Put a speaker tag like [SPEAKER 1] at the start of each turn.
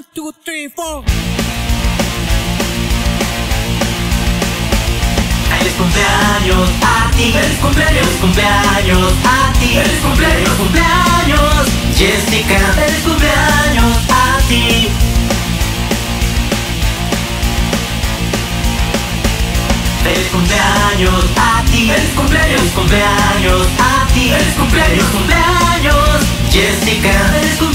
[SPEAKER 1] 1, 2, 3, 4.
[SPEAKER 2] Feliz cumpleaños a ti, feliz cumpleaños a ti, feliz cumpleaños, Jessica, feliz cumpleaños a ti. Feliz cumpleaños a ti, feliz cumpleaños a ti, feliz cumpleaños, Jessica, feliz cumpleaños.